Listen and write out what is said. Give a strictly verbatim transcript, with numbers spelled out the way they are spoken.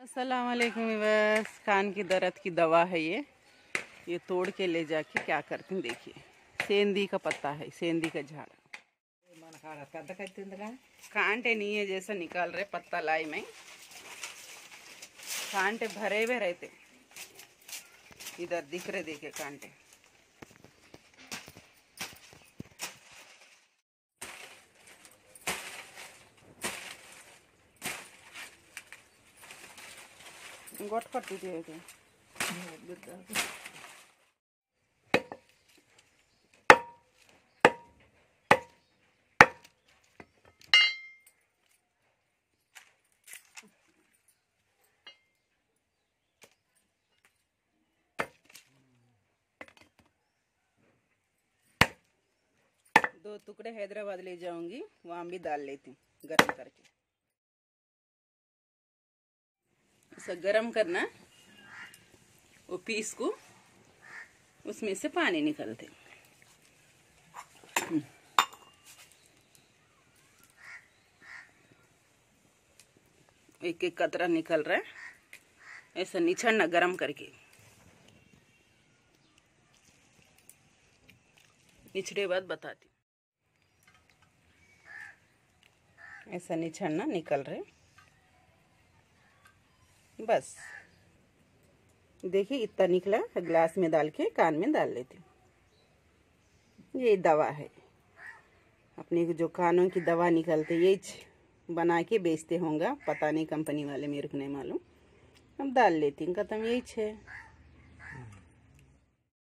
अस्सलाम वालेकुम व्यूअर्स। कान की दर्द की दवा है ये ये तोड़ के ले जाके क्या करते हैं देखिए। सेंधी का पत्ता है, सेंधी का झाड़। कांटे नहीं है जैसा निकाल रहे पत्ता लाई में, कांटे भरे हुए रहते। इधर दिख रहे देखिए कांटे। गोट करती थी दो टुकड़े हैदराबाद ले जाऊंगी, वहां भी डाल लेती हूँ गर्म करके। ऐसा गरम करना, वो पीस को उसमें से पानी निकलते। एक एक कतरा निकल रहा है, ऐसा निचड़ना गरम करके। निचड़े बाद बताती। ऐसा निचड़ना निकल रहे, बस देखिए इतना निकला। ग्लास में डाल के कान में डाल लेती हूँ। ये दवा है, अपने जो कानों की दवा निकलते ये बना के बेचते होंगे, पता नहीं कंपनी वाले, मेरे को नहीं मालूम। अब डाल लेती हूँ, खत्म। यही है।